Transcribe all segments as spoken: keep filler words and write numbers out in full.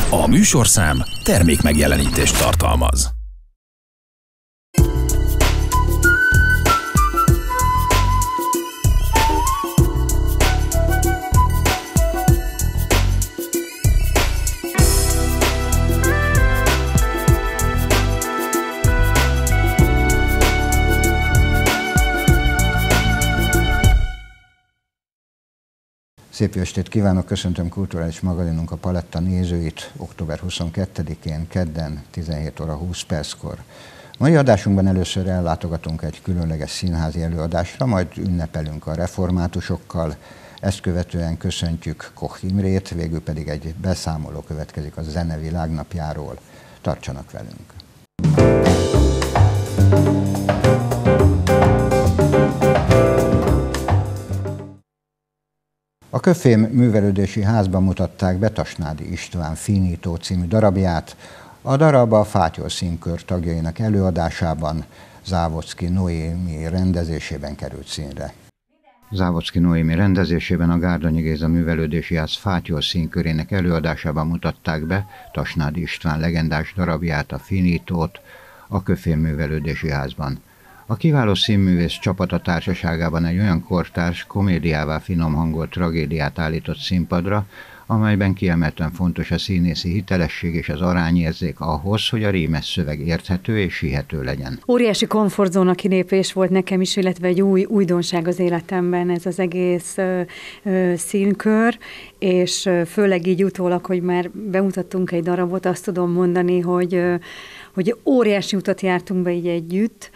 A műsorszám termékmegjelenítést tartalmaz. Szép jó estét kívánok, köszöntöm kulturális magazinunk a Paletta nézőit október huszonkettedikén, kedden, tizenhét óra húsz perckor. Mai adásunkban először ellátogatunk egy különleges színházi előadásra, majd ünnepelünk a reformátusokkal, ezt követően köszöntjük Koch Imrét, végül pedig egy beszámoló következik a zene világnapjáról. Tartsanak velünk! A Köfém művelődési házban mutatták be Tasnádi István Finító című darabját. A darab a Fátyol színkör tagjainak előadásában Závodszky Noémi rendezésében került színre. Závodszky Noémi rendezésében a Gárdonyi Géza művelődési ház Fátyol színkörének előadásában mutatták be Tasnádi István legendás darabját, a Finítót a Köfém művelődési házban. A kiváló színművész csapata társaságában egy olyan kortárs, komédiává finom hangolt tragédiát állított színpadra, amelyben kiemelten fontos a színészi hitelesség és az arányérzék ahhoz, hogy a rímes szöveg érthető és hihető legyen. Óriási komfortzóna kilépés volt nekem is, illetve egy új újdonság az életemben ez az egész ö, ö, színkör, és ö, főleg így utólag, hogy már bemutattunk egy darabot, azt tudom mondani, hogy ö, hogy óriási utat jártunk be így együtt,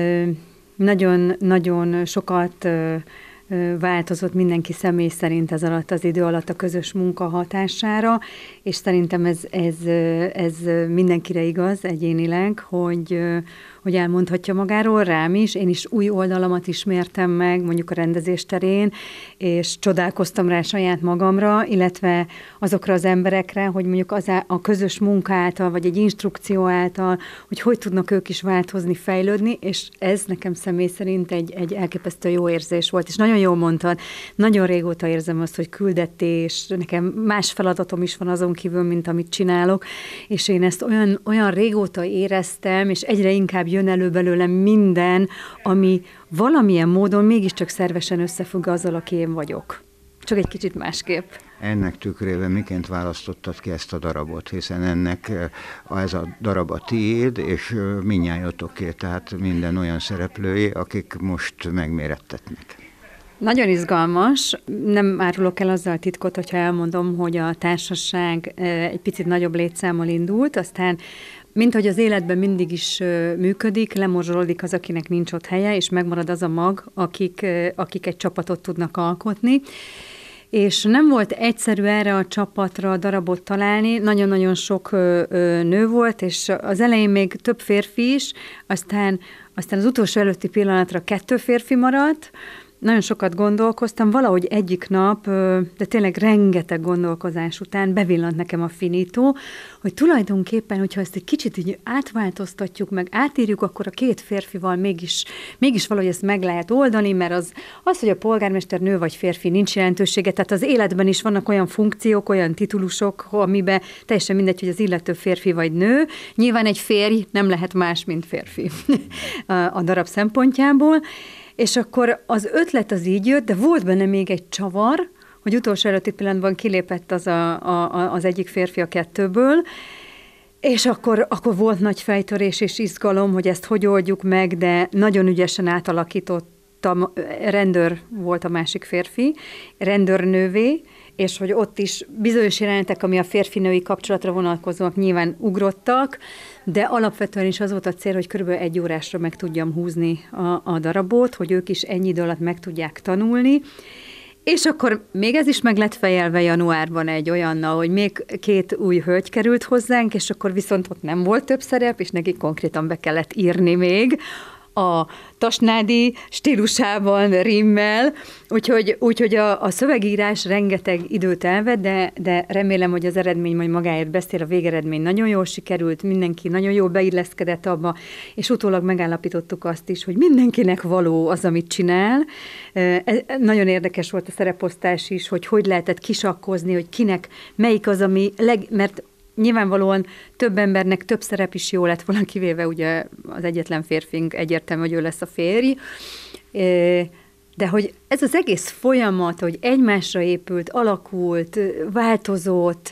nagyon-nagyon sokat változott mindenki személy szerint ez alatt az idő alatt a közös munka hatására, és szerintem ez, ez, ez mindenkire igaz egyénileg, hogy, hogy elmondhatja magáról, rám is. Én is új oldalamat ismertem meg, mondjuk a rendezés terén, és csodálkoztam rá saját magamra, illetve azokra az emberekre, hogy mondjuk az a közös munka által, vagy egy instrukció által, hogy hogy tudnak ők is változni, fejlődni, és ez nekem személy szerint egy, egy elképesztő jó érzés volt, és nagyon jól mondtad, nagyon régóta érzem azt, hogy küldetés, nekem más feladatom is van azon kívül, mint amit csinálok, és én ezt olyan, olyan régóta éreztem, és egyre inkább jön elő belőlem minden, ami valamilyen módon mégiscsak szervesen összefügg azzal, aki én vagyok. Csak egy kicsit másképp. Ennek tükrében miként választottad ki ezt a darabot, hiszen ennek ez a darab a tiéd, és mindnyájotoké, tehát minden olyan szereplői, akik most megmérettetnek. Nagyon izgalmas, nem árulok el azzal a titkot, hogyha elmondom, hogy a társaság egy picit nagyobb létszámmal indult, aztán mint hogy az életben mindig is működik, lemorzsolódik az, akinek nincs ott helye, és megmarad az a mag, akik, akik egy csapatot tudnak alkotni. És nem volt egyszerű erre a csapatra darabot találni, nagyon-nagyon sok nő volt, és az elején még több férfi is, aztán, aztán az utolsó előtti pillanatra kettő férfi maradt. Nagyon sokat gondolkoztam, valahogy egyik nap, de tényleg rengeteg gondolkozás után bevillant nekem a Finító, hogy tulajdonképpen, hogyha ezt egy kicsit így átváltoztatjuk, meg átírjuk, akkor a két férfival mégis, mégis valahogy ezt meg lehet oldani, mert az, az, hogy a polgármester nő vagy férfi, nincs jelentősége, tehát az életben is vannak olyan funkciók, olyan titulusok, amiben teljesen mindegy, hogy az illető férfi vagy nő. Nyilván egy férj nem lehet más, mint férfi a darab szempontjából. És akkor az ötlet az így jött, de volt benne még egy csavar, hogy utolsó előtti pillanatban kilépett az, a, a, az egyik férfi a kettőből, és akkor, akkor volt nagy fejtörés és izgalom, hogy ezt hogy oldjuk meg, de nagyon ügyesen átalakítottam, rendőr volt a másik férfi, rendőrnővé, és hogy ott is bizonyos jelenetek, ami a férfi-női kapcsolatra vonatkozóak, nyilván ugrottak, de alapvetően is az volt a cél, hogy körülbelül egy órásra meg tudjam húzni a, a darabot, hogy ők is ennyi idő alatt meg tudják tanulni. És akkor még ez is meg lett fejelve januárban egy olyannal, hogy még két új hölgy került hozzánk, és akkor viszont ott nem volt több szerep, és nekik konkrétan be kellett írni még a tasnádi stílusában, rímmel, úgyhogy, úgyhogy a, a szövegírás rengeteg időt elvett, de, de remélem, hogy az eredmény majd magáért beszél, a végeredmény nagyon jól sikerült, mindenki nagyon jól beilleszkedett abba, és utólag megállapítottuk azt is, hogy mindenkinek való az, amit csinál. Ez, nagyon érdekes volt a szereposztás is, hogy hogy lehetett kisakkozni, hogy kinek melyik az, ami leg, mert nyilvánvalóan több embernek több szerep is jó lett volna, kivéve ugye az egyetlen férfink egyértelmű, hogy ő lesz a férj. De hogy ez az egész folyamat, hogy egymásra épült, alakult, változott,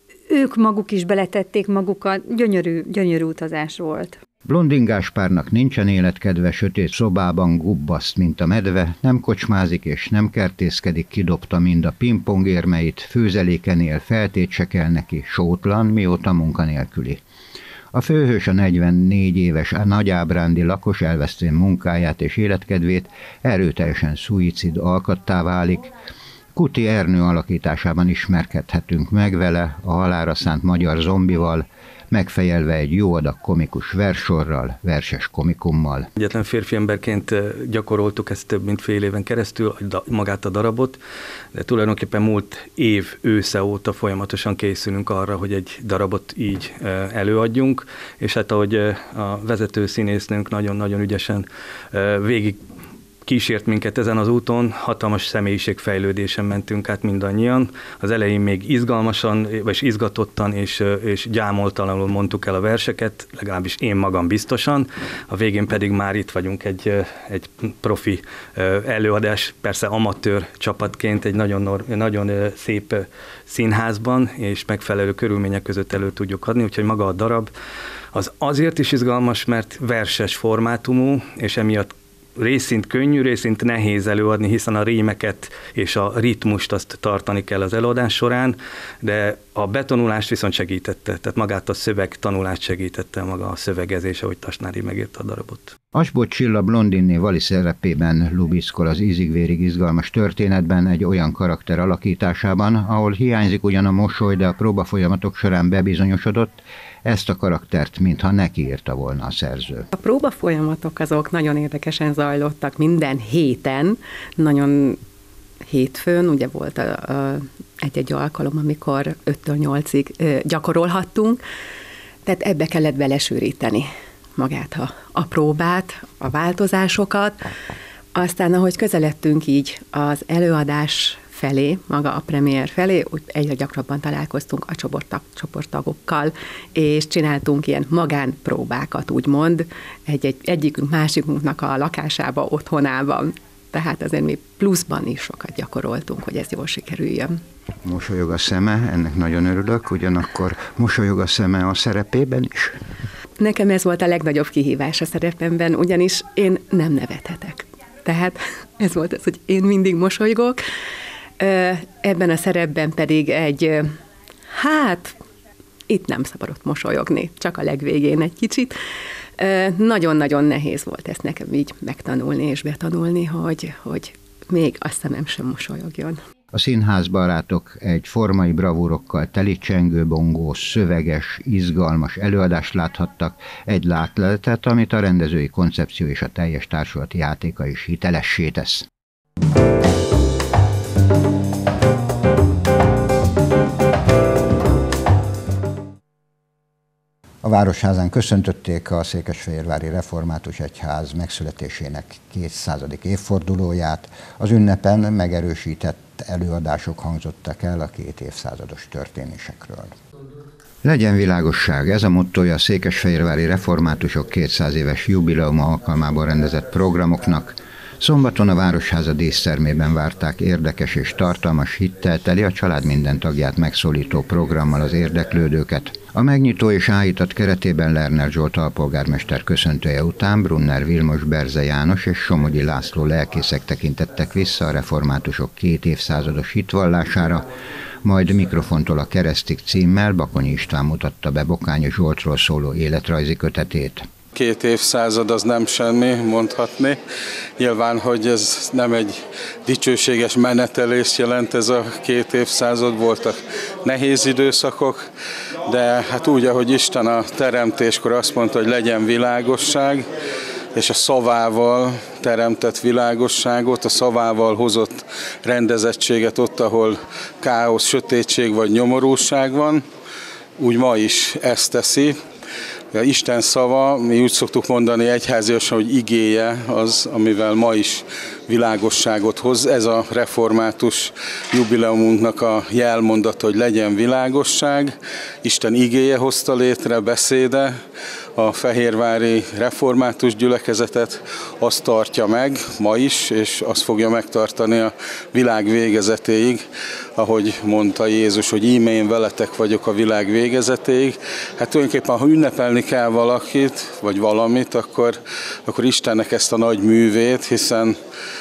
ők maguk is beletették magukat, gyönyörű, gyönyörű utazás volt. Blondin Gáspárnak nincsen életkedve, sötét szobában gubbaszt, mint a medve, nem kocsmázik és nem kertészkedik, kidobta mind a pingpongérmeit, főzeléken él, feltét se kell neki, sótlan, mióta munkanélküli. A főhős a negyvennégy éves nagyábrándi lakos elvesztően munkáját és életkedvét erőteljesen szuicid alkattá válik. Kuti Ernő alakításában ismerkedhetünk meg vele, a halálra szánt magyar zombival, megfejelve egy jó adag komikus versorral, verses komikummal. Egyetlen férfi emberként gyakoroltuk ezt több mint fél éven keresztül, magát a darabot, de tulajdonképpen múlt év ősze óta folyamatosan készülünk arra, hogy egy darabot így előadjunk, és hát ahogy a vezető színésznőnk nagyon-nagyon ügyesen végig kísért minket ezen az úton, hatalmas személyiségfejlődésen mentünk át mindannyian. Az elején még izgalmasan, vagy izgatottan és, és gyámoltalanul mondtuk el a verseket, legalábbis én magam biztosan. A végén pedig már itt vagyunk egy, egy profi előadás, persze amatőr csapatként egy nagyon, nagyon szép színházban, és megfelelő körülmények között elő tudjuk adni, úgyhogy maga a darab az azért is izgalmas, mert verses formátumú, és emiatt részint könnyű, részint nehéz előadni, hiszen a rímeket és a ritmust azt tartani kell az előadás során, de a betanulást viszont segítette, tehát magát a szövegtanulást segítette maga a szövegezés, ahogy Tasnádi megírta a darabot. Asbot Csilla Blondinné Vali szerepében lubiszkol az ízig-vérig izgalmas történetben egy olyan karakter alakításában, ahol hiányzik ugyan a mosoly, de a próbafolyamatok során bebizonyosodott, ezt a karaktert mintha neki írta volna a szerző. A próbafolyamatok azok nagyon érdekesen zajlottak minden héten, nagyon hétfőn, ugye volt a, a, egy-egy alkalom, amikor öttől nyolcig ö, gyakorolhattunk, tehát ebbe kellett belesűríteni magát a, a próbát, a változásokat. Aztán, ahogy közeledtünk így az előadás felé, maga a premier felé, úgy egyre gyakrabban találkoztunk a csoporttag, csoporttagokkal, és csináltunk ilyen magánpróbákat, úgymond, egy-egy, egyikünk másikunknak a lakásába, otthonában. Tehát azért mi pluszban is sokat gyakoroltunk, hogy ez jól sikerüljön. Mosolyog a szeme, ennek nagyon örülök, ugyanakkor mosolyog a szeme a szerepében is. Nekem ez volt a legnagyobb kihívás a szerepemben, ugyanis én nem nevethetek. Tehát ez volt az, hogy én mindig mosolygok, ebben a szerepben pedig egy, hát itt nem szabadott mosolyogni, csak a legvégén egy kicsit. Nagyon-nagyon nehéz volt ezt nekem így megtanulni és betanulni, hogy, hogy még a szemem sem mosolyogjon. A színházbarátok egy formai bravúrokkal teli csengőbongó, szöveges, izgalmas előadást láthattak, egy látleletet, amit a rendezői koncepció és a teljes társulati játéka is hitelessé tesz. A Városházán köszöntötték a Székesfehérvári Református Egyház megszületésének kétszázadik évfordulóját. Az ünnepen megerősített előadások hangzottak el a két évszázados történésekről. Legyen világosság, ez a mottója a Székesfehérvári Reformátusok kétszáz éves jubileuma alkalmából rendezett programoknak. Szombaton a Városháza dísztermében várták érdekes és tartalmas hittel teli, a család minden tagját megszólító programmal az érdeklődőket. A megnyitó és áhítat keretében Lerner Zsolt alpolgármester köszöntője után Brunner Vilmos, Berze János és Somogyi László lelkészek tekintettek vissza a reformátusok két évszázados hitvallására, majd Mikrofontól a keresztig címmel Bakonyi István mutatta be Bokányi Zsoltról szóló életrajzi kötetét. Két évszázad az nem semmi, mondhatni. Nyilván, hogy ez nem egy dicsőséges menetelést jelent ez a két évszázad, voltak nehéz időszakok, de hát úgy, ahogy Isten a teremtéskor azt mondta, hogy legyen világosság, és a szavával teremtett világosságot, a szavával hozott rendezettséget ott, ahol káosz, sötétség vagy nyomorúság van, úgy ma is ezt teszi. Isten szava, mi úgy szoktuk mondani egyháziasan, hogy igéje az, amivel ma is világosságot hoz. Ez a református jubileumunknak a jelmondata, hogy legyen világosság. Isten igéje hozta létre, beszéde, a fehérvári református gyülekezetet azt tartja meg ma is, és azt fogja megtartani a világ végezetéig, ahogy mondta Jézus, hogy íme én veletek vagyok a világ végezetéig. Hát tulajdonképpen, ha ünnepelni kell valakit, vagy valamit, akkor, akkor Istennek ezt a nagy művét, hiszen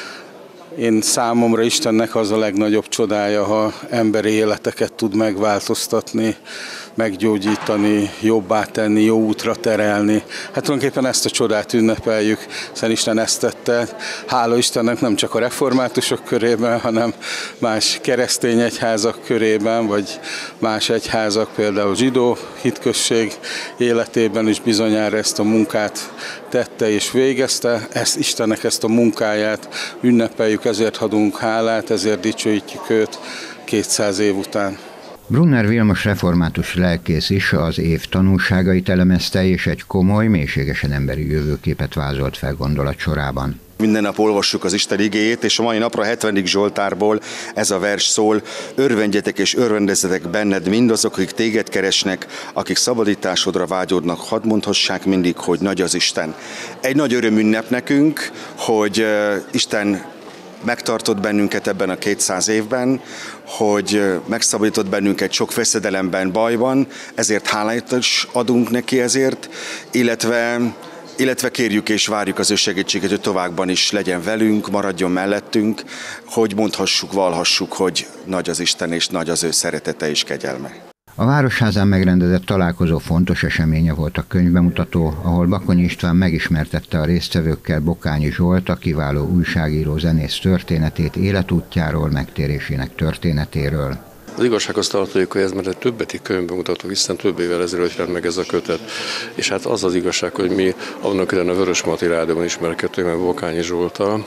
én számomra Istennek az a legnagyobb csodája, ha emberi életeket tud megváltoztatni, meggyógyítani, jobbá tenni, jó útra terelni. Hát tulajdonképpen ezt a csodát ünnepeljük, hiszen Isten ezt tette. Hála Istennek nem csak a reformátusok körében, hanem más keresztény egyházak körében, vagy más egyházak, például zsidó hitközség életében is bizonyára ezt a munkát tette és végezte. Ezt, Istennek ezt a munkáját ünnepeljük, ezért adunk hálát, ezért dicsőítjük őt kétszáz év után. Brunner Vilmos református lelkész is az év tanulságait elemezte, és egy komoly, mélységesen emberi jövőképet vázolt fel gondolat sorában. Minden nap olvassuk az Isten igéjét, és a mai napra a hetvenedik Zsoltárból ez a vers szól: örvendjetek és örvendezzetek benned mindazok, akik téged keresnek, akik szabadításodra vágyódnak, hadd mondhassák mindig, hogy nagy az Isten. Egy nagy örömünnep nekünk, hogy Isten megtartott bennünket ebben a kétszáz évben, hogy megszabadított bennünket sok veszedelemben, bajban, ezért hálát is adunk neki ezért, illetve, illetve kérjük és várjuk az ő segítséget, hogy továbbban is legyen velünk, maradjon mellettünk, hogy mondhassuk, valhassuk, hogy nagy az Isten és nagy az ő szeretete és kegyelme. A Városházán megrendezett találkozó fontos eseménye volt a könyvbemutató, ahol Bakonyi István megismertette a résztvevőkkel Bokányi Zsolt, a kiváló újságíró zenész történetét, életútjáról, megtérésének történetéről. Az igazság azt tartaljuk, hogy ez már egy többeti könyvbemutató, hiszen több évvel ezelőtt jelent meg ez a kötet. És hát az az igazság, hogy mi annak idején a Vörösmarty Rádióban ismerkedtünk meg Bokányi Zsolttal,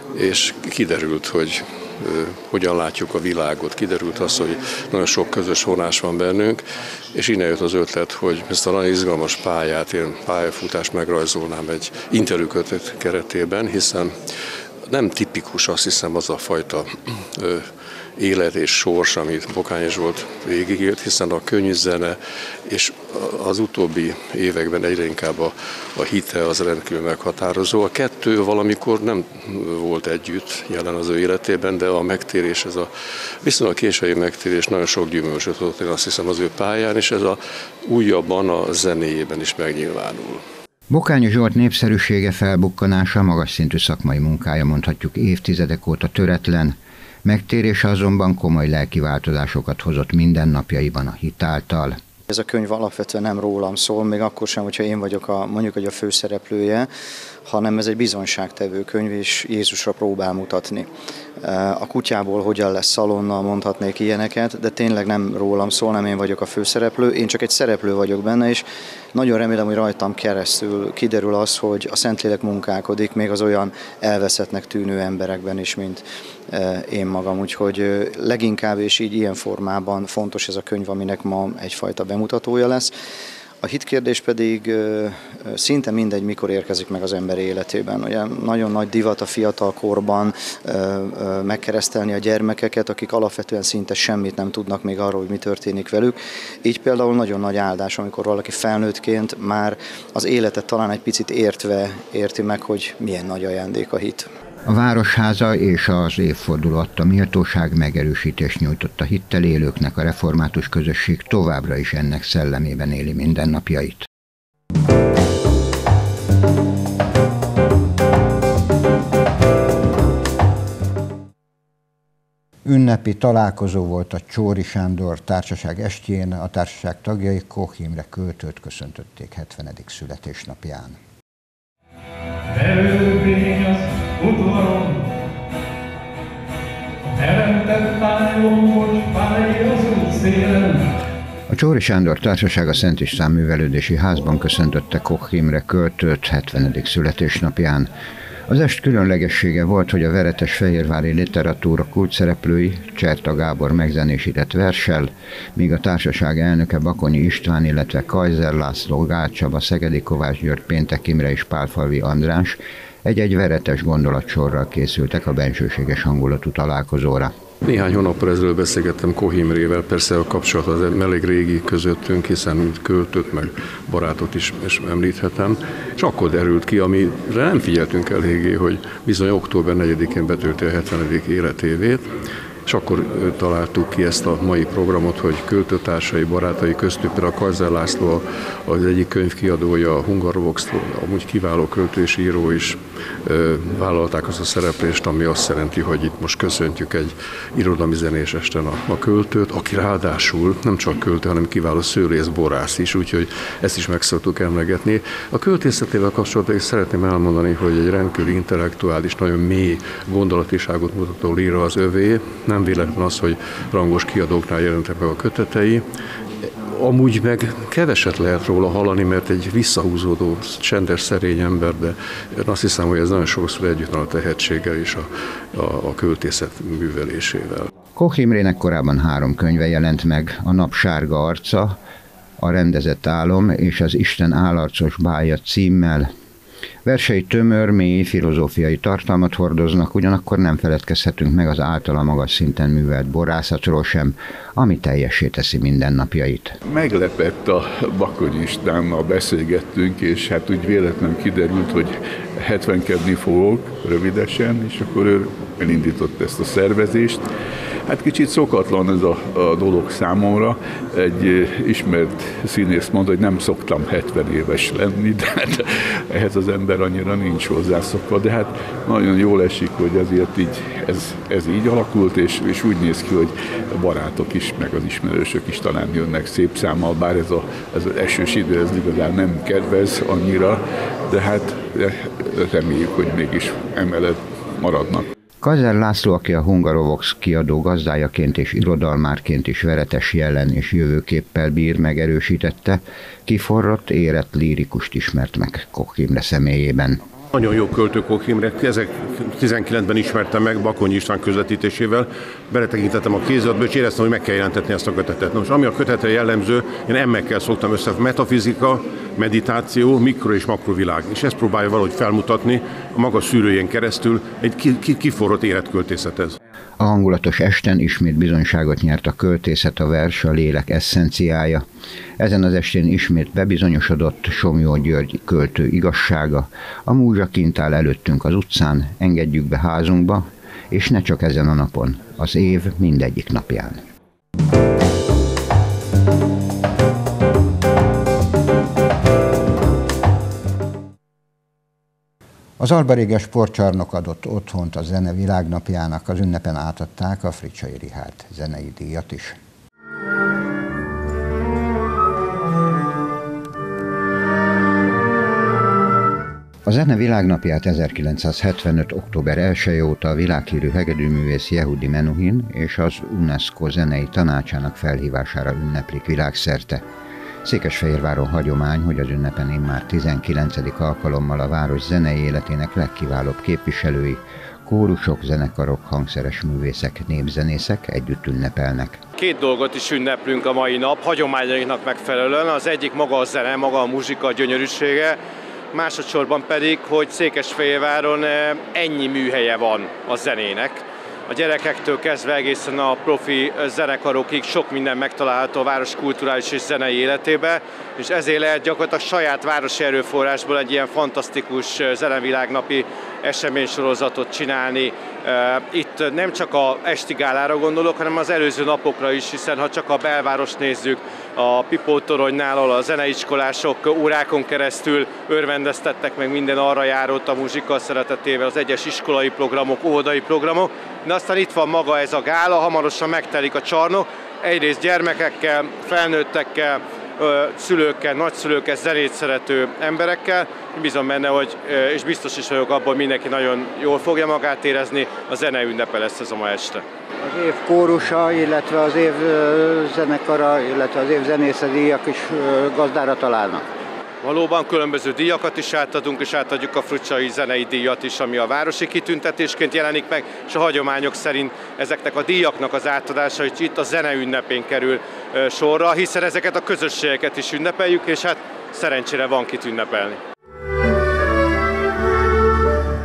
és kiderült, hogy hogyan látjuk a világot. Kiderült az, hogy nagyon sok közös vonás van bennünk, és innen jött az ötlet, hogy ezt a nagyon izgalmas pályát, én pályafutást megrajzolnám egy interjúkötet keretében, hiszen nem tipikus, azt hiszem, az a fajta ö, élet és sors, amit Bokányi Zsolt végigélt, hiszen a könnyűzene és az utóbbi években egyre inkább a, a hite az rendkívül meghatározó. A kettő valamikor nem volt együtt jelen az ő életében, de a megtérés, ez a viszonylag késői megtérés nagyon sok gyümölcsöt adott, én azt hiszem, az ő pályán, és ez a újabban a zenéjében is megnyilvánul. Bokányi Zsolt népszerűsége, felbukkanása, magas szintű szakmai munkája mondhatjuk évtizedek óta töretlen, megtérése azonban komoly lelki változásokat hozott mindennapjaiban a hit által. Ez a könyv alapvetően nem rólam szól, még akkor sem, hogyha én vagyok a, mondjuk, hogy a főszereplője, hanem ez egy bizonyságtevő könyv, és Jézusra próbál mutatni. A kutyából hogyan lesz szalonna, mondhatnék ilyeneket, de tényleg nem rólam szól, nem én vagyok a főszereplő, én csak egy szereplő vagyok benne, és nagyon remélem, hogy rajtam keresztül kiderül az, hogy a Szentlélek munkálkodik még az olyan elveszettnek tűnő emberekben is, mint én magam. Úgyhogy leginkább és így ilyen formában fontos ez a könyv, aminek ma egyfajta bemutatója lesz. A hitkérdés pedig szinte mindegy, mikor érkezik meg az ember életében. Ugye nagyon nagy divat a fiatal korban megkeresztelni a gyermekeket, akik alapvetően szinte semmit nem tudnak még arról, hogy mi történik velük. Így például nagyon nagy áldás, amikor valaki felnőttként már az életet talán egy picit értve érti meg, hogy milyen nagy ajándék a hit. A Városháza és az évforduló adta méltóság megerősítést nyújtott a hittel élőknek, a református közösség továbbra is ennek szellemében éli mindennapjait. Ünnepi találkozó volt a Csóri Sándor Társaság estjén, a társaság tagjai Koch Imre költőt köszöntötték hetvenedik születésnapján. Elővény az udvaron, teremtett tájon, hogy fáj az útszélen. A Csóri Sándor Társaság a Szent István Művelődési Házban köszöntötte Koch Imre költőt hetvenedik születésnapján. Az est különlegessége volt, hogy a veretesfehérvári literatúra kulcsszereplői Cserta Gábor megzenésített verssel, míg a társaság elnöke Bakonyi István, illetve Kajzer László, Gál Csaba, Szegedi Kovács György, Péntek Imre és Pálfalvi András Egy-egy veretes gondolatsorral készültek a bensőséges hangulatú találkozóra. Néhány hónappal ezelőtt beszélgettem Koch Imrével, persze a kapcsolat az elég régi közöttünk, hiszen mint költőt meg barátot is, is említhetem, és akkor derült ki, amire nem figyeltünk eléggé, hogy bizony október negyedikén betölti a hetvenedik életévét, és akkor találtuk ki ezt a mai programot, hogy költőtársai, barátai köztük például Kajzer László, az egyik könyvkiadója, a Hungarovox, amúgy kiváló költő és író is vállalták azt a szereplést, ami azt jelenti, hogy itt most köszöntjük egy irodalmi zenés esten a, a költőt, aki ráadásul nem csak költő, hanem kiváló szőlészborász is, úgyhogy ezt is meg szoktuk emlegetni. A költészetével kapcsolatban is szeretném elmondani, hogy egy rendkívül intellektuális, nagyon mély gondolatiságot mutató líra az övé. Nem véletlen az, hogy rangos kiadóknál jelentek meg a kötetei. Amúgy meg keveset lehet róla hallani, mert egy visszahúzódó, csendes, szerény ember, de azt hiszem, hogy ez nagyon sokszor együtt van a tehetséggel és a, a, a költészet művelésével. Koch Imrének korábban három könyve jelent meg, a Nap sárga arca, a Rendezett álom és az Isten állarcos bája címmel. Versei tömör, mély filozófiai tartalmat hordoznak, ugyanakkor nem feledkezhetünk meg az általa magas szinten művelt borászatról sem, ami teljessé teszi mindennapjait. Meglepett a Bakonyi Istvánnal beszélgettünk, és hát úgy véletlenül kiderült, hogy hetvenkedni fogok rövidesen, és akkor ő elindított ezt a szervezést. Hát kicsit szokatlan ez a, a dolog számomra. Egy ismert színész mondta, hogy nem szoktam hetven éves lenni, de hát ehhez az ember annyira nincs hozzászokva. De hát nagyon jól esik, hogy azért így, ez, ez így alakult, és, és úgy néz ki, hogy a barátok is, meg az ismerősök is talán jönnek szép számmal, bár ez, a, ez az esős idő, ez igazán nem kedvez annyira, de hát reméljük, hogy mégis emellett maradnak. Kajzer László, aki a Hungarovox kiadó gazdájaként és irodalmárként is veretes jelen és jövőképpel bír, megerősítette, kiforrott, érett lírikust ismert meg Koch Imre személyében. Nagyon jó költő Koch Imre, ezertizenkilencben ismertem meg Bakonyi István közvetítésével, beletekintettem a kéziratba, és éreztem, hogy meg kell jelentetni ezt a kötetet. Na most ami a kötetre jellemző, én emmekkel szoktam össze, metafizika, meditáció, mikro- és makrovilág, és ezt próbálja valahogy felmutatni a maga szűrőjén keresztül egy kiforrott életköltészet ez. A hangulatos esten ismét bizonyságot nyert a költészet, a vers, a lélek eszenciája. Ezen az estén ismét bebizonyosodott Somlyó György költő igazsága. A múzsa kint áll előttünk az utcán, engedjük be házunkba, és ne csak ezen a napon, az év mindegyik napján. Az Alba-Réges Sportcsarnok adott otthont a Zene Világnapjának, az ünnepen átadták a Fricsay Richárd zenei díjat is. A Zene Világnapját ezerkilencszázhetvenöt. október elseje óta a világhírű hegedűművész Yehudi Menuhin és az UNESCO zenei tanácsának felhívására ünneplik világszerte. Székesfehérváron hagyomány, hogy az ünnepen immár tizenkilencedik alkalommal a város zenei életének legkiválóbb képviselői, kórusok, zenekarok, hangszeres művészek, népzenészek együtt ünnepelnek. Két dolgot is ünneplünk a mai nap, hagyományainknak megfelelően. Az egyik maga a zene, maga a muzsika, a gyönyörűsége, másodszorban pedig, hogy Székesfehérváron ennyi műhelye van a zenének. A gyerekektől kezdve egészen a profi zenekarokig sok minden megtalálható a város kulturális és zenei életébe, és ezért lehet gyakorlatilag saját városi erőforrásból egy ilyen fantasztikus zenevilágnapi eseménysorozatot csinálni. Itt nem csak a esti gálára gondolok, hanem az előző napokra is, hiszen ha csak a belvárost nézzük, a Pipó-toronynál, ahol a zeneiskolások órákon keresztül örvendeztettek meg minden arra járót a muzsika szeretetével, az egyes iskolai programok, óvodai programok, de aztán itt van maga ez a gála, hamarosan megtelik a csarnok, egyrészt gyermekekkel, felnőttekkel, szülőkkel, nagyszülőkkel, zenét szerető emberekkel. Bízom benne, hogy, és biztos is vagyok abban, hogy mindenki nagyon jól fogja magát érezni, a zene ünnepe lesz ez a ma este. Az év kórusa, illetve az év zenekara, illetve az év zenészedíjak is gazdára találnak. Valóban különböző díjakat is átadunk, és átadjuk a Fricsay zenei díjat is, ami a városi kitüntetésként jelenik meg, és a hagyományok szerint ezeknek a díjaknak az átadása is itt a zene ünnepén kerül sorra, hiszen ezeket a közösségeket is ünnepeljük, és hát szerencsére van kit ünnepelni.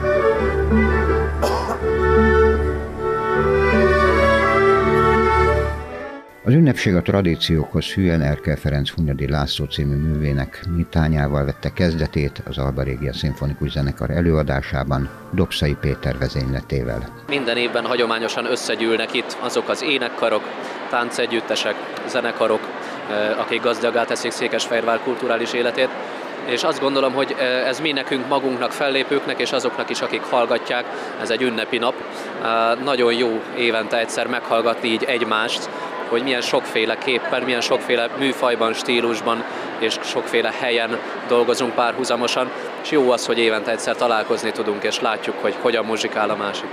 Az ünnepség a tradíciókhoz hűen Erkel Ferenc Hunyadi László című művének nyitányával vette kezdetét az Alba Régia Szimfonikus Zenekar előadásában Dobszai Péter vezényletével. Minden évben hagyományosan összegyűlnek itt azok az énekkarok, táncegyüttesek, zenekarok, akik gazdagá teszik Székesfehérvár kulturális életét, és azt gondolom, hogy ez mi nekünk magunknak, fellépőknek, és azoknak is, akik hallgatják, ez egy ünnepi nap. Nagyon jó évente egyszer meghallgatni így egymást, hogy milyen sokféleképpen, milyen sokféle műfajban, stílusban és sokféle helyen dolgozunk párhuzamosan, és jó az, hogy évente egyszer találkozni tudunk, és látjuk, hogy hogyan muzsikál a másik.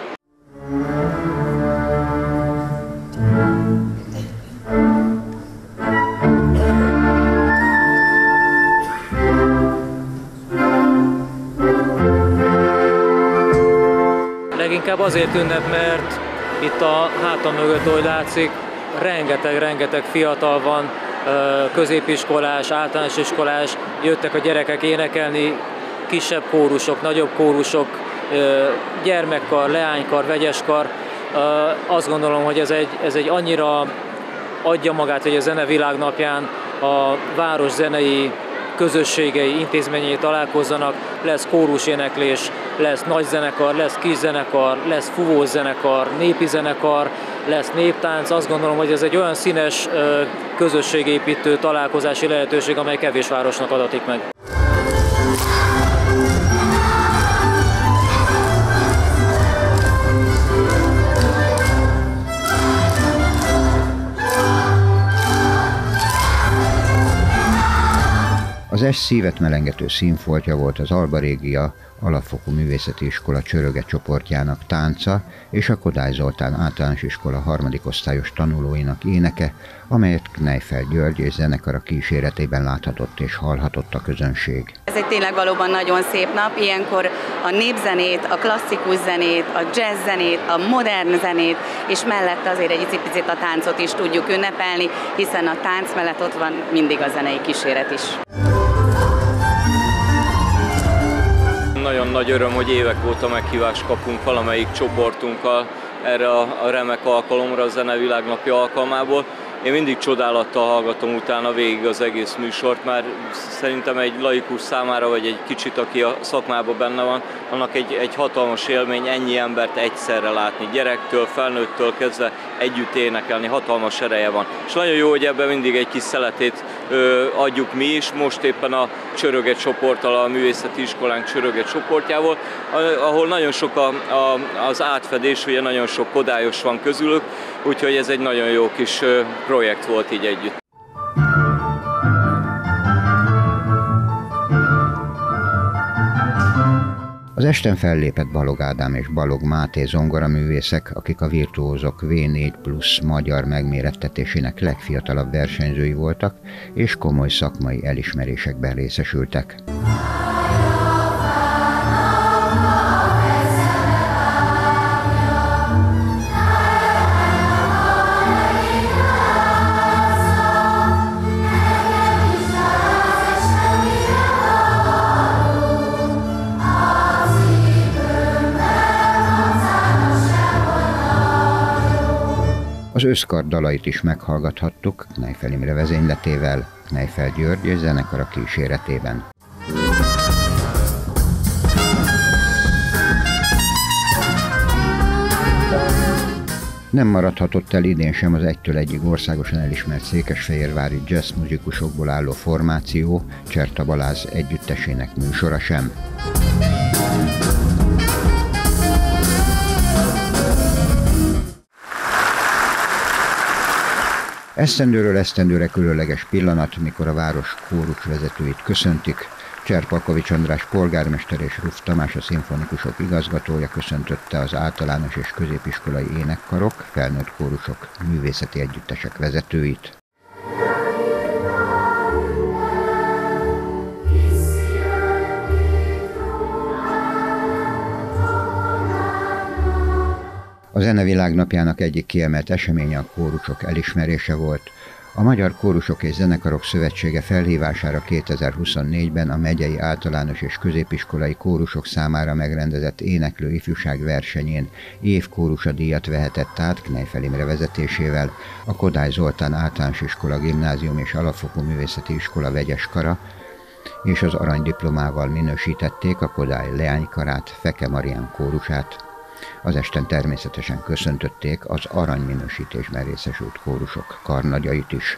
Leginkább azért ünnep, mert itt a hátam mögött, ahogy látszik, rengeteg-rengeteg fiatal van, középiskolás, általános iskolás, jöttek a gyerekek énekelni, kisebb kórusok, nagyobb kórusok, gyermekkar, leánykar, vegyeskar. Azt gondolom, hogy ez egy, ez egy annyira adja magát, hogy a Zene Világnapján a város zenei közösségei, intézményei találkozzanak, lesz kóruséneklés, lesz nagy zenekar, lesz kis zenekar, lesz fúvós zenekar, népi zenekar, lesz néptánc. Azt gondolom, hogy ez egy olyan színes közösségépítő találkozási lehetőség, amely kevés városnak adatik meg. Az est szívet melengető színfoltja volt az Alba Régia Alapfokú Művészeti Iskola Csöröge csoportjának tánca és a Kodály Zoltán általános iskola harmadik osztályos tanulóinak éneke, amelyet Kneiffel György és zenekara kíséretében láthatott és hallhatott a közönség. Ez egy tényleg valóban nagyon szép nap, ilyenkor a népzenét, a klasszikus zenét, a jazz zenét, a modern zenét, és mellette azért egy picit a táncot is tudjuk ünnepelni, hiszen a tánc mellett ott van mindig a zenei kíséret is. Nagyon nagy öröm, hogy évek óta meghívást kapunk valamelyik csoportunkkal erre a remek alkalomra, a Zene Világnapja alkalmából. Én mindig csodálattal hallgatom utána végig az egész műsort, már szerintem egy laikus számára, vagy egy kicsit, aki a szakmában benne van, annak egy, egy hatalmas élmény ennyi embert egyszerre látni, gyerektől, felnőttől kezdve együtt énekelni, hatalmas ereje van. És nagyon jó, hogy ebben mindig egy kis szeletét ö, adjuk mi is, most éppen a Csöröge csoporttal, a Művészeti Iskolánk Csöröge csoportjával, ahol nagyon sok a, a, az átfedés, ugye nagyon sok kodályos van közülük, úgyhogy ez egy nagyon jó kis projekt volt így együtt. Az esten fellépett Balog Ádám és Balog Máté zongoraművészek, akik a Virtuózok vé négy plusz magyar megmérettetésének legfiatalabb versenyzői voltak, és komoly szakmai elismerésekben részesültek. Az Összkard dalait is meghallgathattuk Kneiffel Imre vezényletével, Kneiffel György és zenekara kíséretében. Nem maradhatott el idén sem az egytől egyig országosan elismert székesfehérvári jazz muzsikusokból álló formáció, Cserta Balázs együttesének műsora sem. Esztendőről esztendőre különleges pillanat, mikor a város kórusvezetőit köszöntik. Cserpalkovics András polgármester és Ruf Tamás, a szimfonikusok igazgatója köszöntötte az általános és középiskolai énekkarok, felnőtt kórusok, művészeti együttesek vezetőit. A Zene Világnapjának egyik kiemelt eseménye a kórusok elismerése volt. A Magyar Kórusok és Zenekarok Szövetsége felhívására kétezer-huszonnégyben a megyei általános és középiskolai kórusok számára megrendezett éneklő ifjúság versenyén évkórusa díjat vehetett át Kneiffel Imre vezetésével a Kodály Zoltán Általános Iskola Gimnázium és Alapfokú Művészeti Iskola vegyes kara, és az aranydiplomával minősítették a Kodály leánykarát, Feke Marián kórusát. Az esten természetesen köszöntötték az aranyminősítésben részesült kórusok karnagyait is.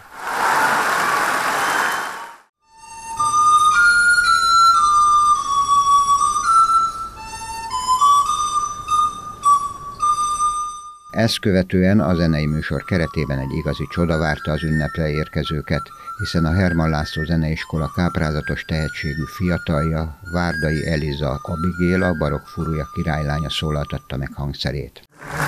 Ezt követően a zenei műsor keretében egy igazi csoda várta az ünnepre érkezőket, hiszen a Hermann László Zeneiskola káprázatos tehetségű fiatalja, Várdai Eliza Abigéla, barokk furúja királylánya szólaltatta meg hangszerét.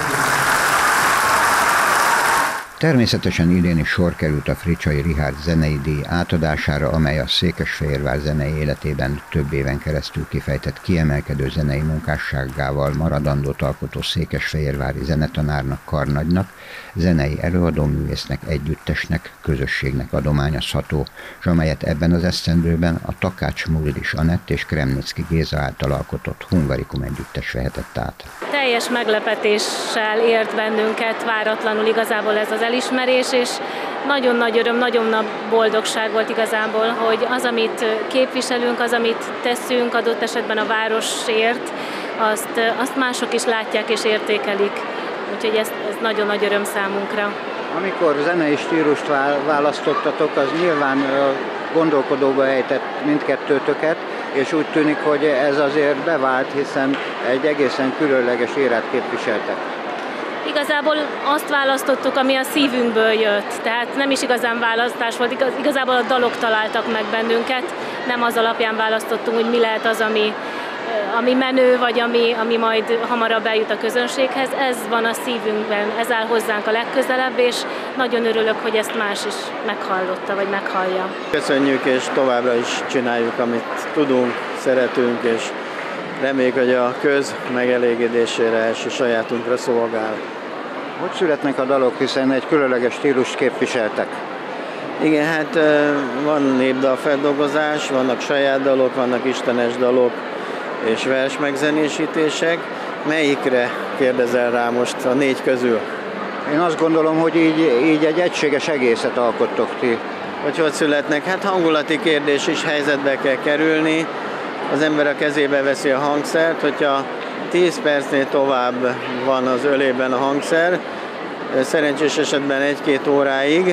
Természetesen idén is sor került a Fricsay Richárd zenei díj átadására, amely a Székesfehérvár zenei életében több éven keresztül kifejtett kiemelkedő zenei munkásságával maradandót alkotó székesfehérvári zenetanárnak, karnagynak, zenei előadóművésznek, együttesnek, közösségnek adományozható, és amelyet ebben az esztendőben a Takács Muldis Anett és Kremnicki Géza által alkotott Hungarikum együttes vehetett át. Teljes meglepetéssel ért bennünket váratlanul igazából ez az elismerés, és nagyon nagy öröm, nagyon nagy boldogság volt igazából, hogy az, amit képviselünk, az, amit teszünk adott esetben a városért, azt, azt mások is látják és értékelik. Úgyhogy ez, ez nagyon nagy öröm számunkra. Amikor zenei stílust választottatok, az nyilván gondolkodóba ejtett mindkettőtöket, és úgy tűnik, hogy ez azért bevált, hiszen egy egészen különleges érát képviseltek. Igazából azt választottuk, ami a szívünkből jött, tehát nem is igazán választás volt, igaz, igazából a dalok találtak meg bennünket, nem az alapján választottunk, hogy mi lehet az, ami, ami menő, vagy ami, ami majd hamarabb eljut a közönséghez. Ez van a szívünkben, ez áll hozzánk a legközelebb, és nagyon örülök, hogy ezt más is meghallotta, vagy meghallja. Köszönjük, és továbbra is csináljuk, amit tudunk, szeretünk, és reméljük, hogy a köz megelégedésére és a sajátunkra szolgál. Hogy születnek a dalok, hiszen egy különleges stílust képviseltek? Igen, hát van népdalfeldolgozás, vannak saját dalok, vannak istenes dalok és vers megzenésítések. Melyikre kérdezel rá most a négy közül? Én azt gondolom, hogy így, így egy egységes egészet alkottok ti. Hogy hogy születnek? Hát hangulati kérdés is, helyzetbe kell kerülni. Az ember a kezébe veszi a hangszert, hogyha tíz percnél tovább van az ölében a hangszer, szerencsés esetben egy-két óráig,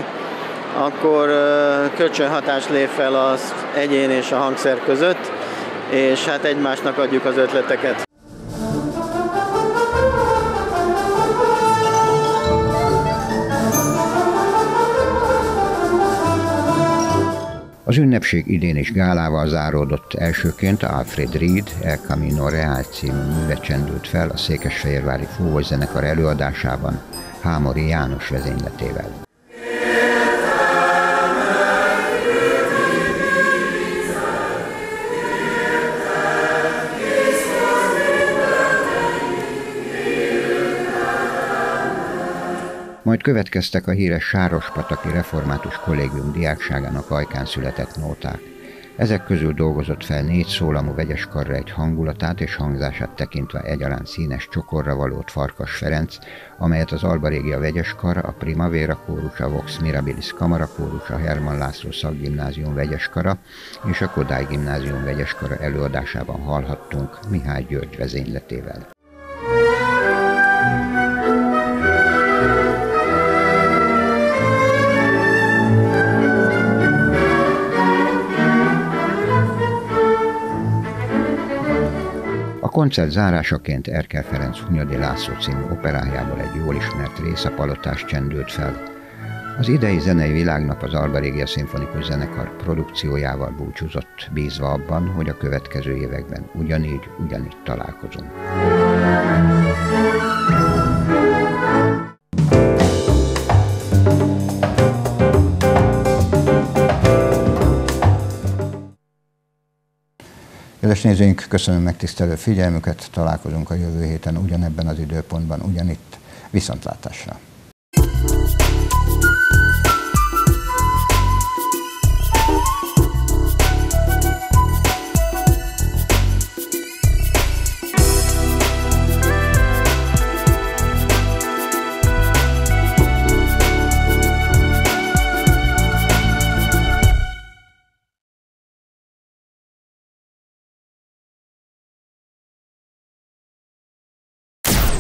akkor kölcsönhatás lép fel az egyén és a hangszer között, és hát egymásnak adjuk az ötleteket. Az ünnepség idén is gálával záródott, elsőként Alfred Ried El Camino Real című műve csendült fel a Székesfehérvári Fúvószenekar előadásában Hámori János vezényletével. Majd következtek a híres Sárospataki Református Kollégium diákságának ajkán született nóták. Ezek közül dolgozott fel négy szólamú vegyeskarra egy hangulatát és hangzását tekintve egyaránt színes csokorra valót Farkas Ferenc, amelyet az Alba Régia vegyeskar, a Primavera kórus, a Vox Mirabilis kamarakórus, a Hermann László Szakgimnázium vegyeskara és a Kodály Gimnázium vegyeskara előadásában hallhattunk Mihály György vezényletével. A koncert zárásaként Erkel Ferenc Hunyadi László című operájából egy jól ismert rész, a Palotás csendült fel. Az idei zenei világnap az Alba Régia Szimfonikus Zenekar produkciójával búcsúzott, bízva abban, hogy a következő években ugyanígy, ugyanitt találkozunk. Kedves nézőink, köszönöm megtisztelő figyelmüket, találkozunk a jövő héten ugyanebben az időpontban, ugyanitt. Viszontlátásra!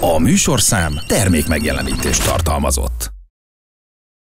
A műsorszám termék megjelenítést tartalmazott.